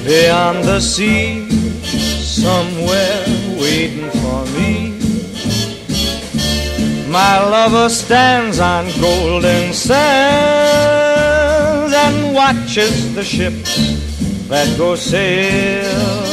Beyond the sea, somewhere waiting for me, my lover stands on golden sands and watches the ships that go sailing